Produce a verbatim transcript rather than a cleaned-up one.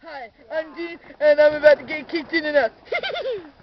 Hi, I'm Dean, and I'm about to get kicked in the nuts.